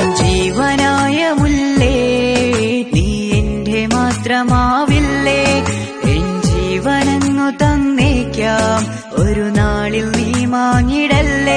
ജീവനായ മുല്ലേ നീ എന്റെ മാത്രമാവില്ലേ, എൻ ജീവനങ്ങു തന്നേക്കാം ഒരു നാളിൽ നീ മാങ്ങിടല്ലേ.